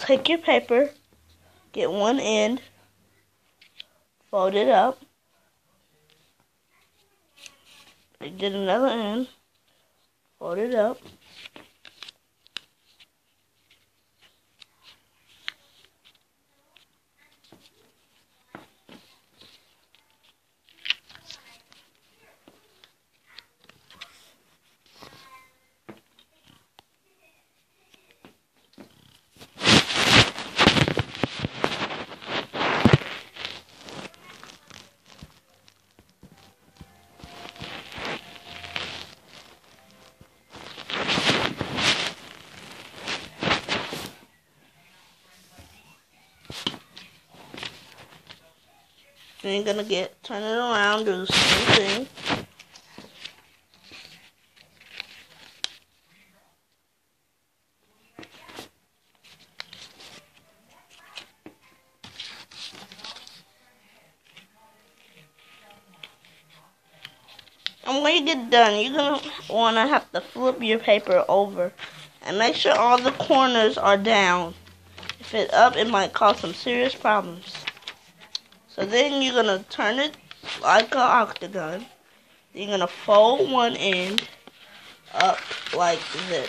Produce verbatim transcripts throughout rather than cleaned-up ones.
take your paper, get one end, fold it up, get another end, fold it up, then you're gonna get, turn it around, do the same thing. And when you get done, you're gonna wanna have to flip your paper over and make sure all the corners are down. If it's up, it might cause some serious problems. So then you're gonna turn it like an octagon. You're gonna fold one end up like this.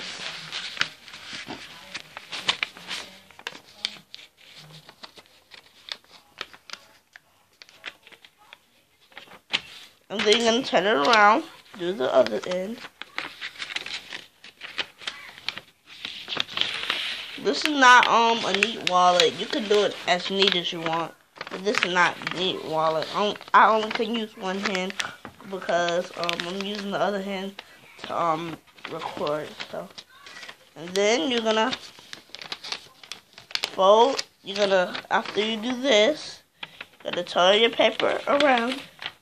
And then you're gonna turn it around, do the other end. This is not um a neat wallet. You can do it as neat as you want. But this is not a neat wallet. I only can use one hand because um I'm using the other hand to um record. So, and then you're gonna fold. You're gonna after you do this, you're gonna turn your paper around.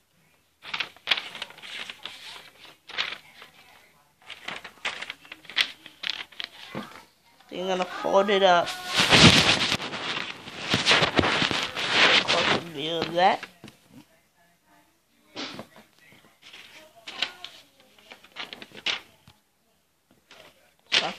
You're gonna fold it up. Closer view of that. So.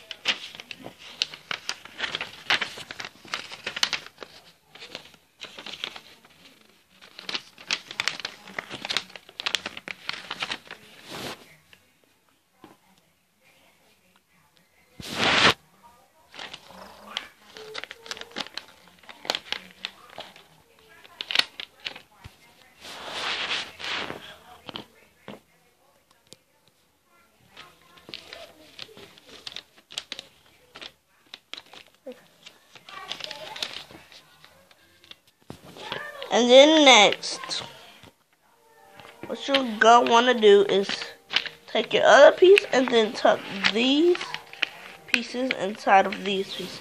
And then next, what you're gonna want to do is take your other piece and then tuck these pieces inside of these pieces.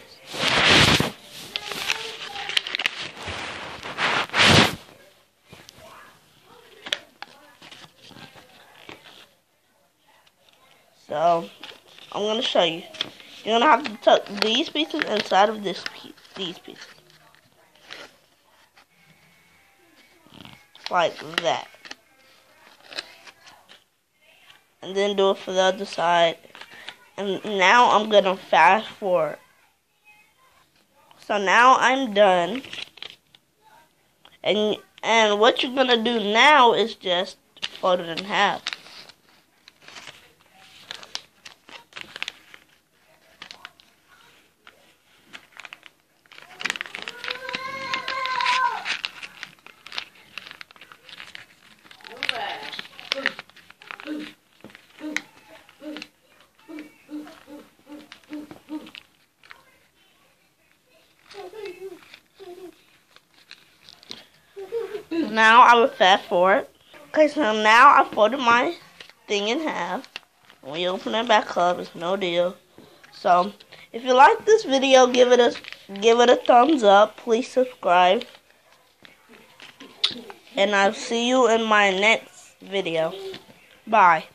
So, I'm gonna show you. You're gonna have to tuck these pieces inside of this piece, these pieces. Like that. And then do it for the other side. And now I'm gonna fast forward. So now I'm done. And and what you're gonna do now is just fold it in half. Now I will fast forward. Okay, so now I folded my thing in half. When you open it back up, it's no deal. So if you like this video, give it a give it a thumbs up. Please subscribe. And I'll see you in my next video. Bye.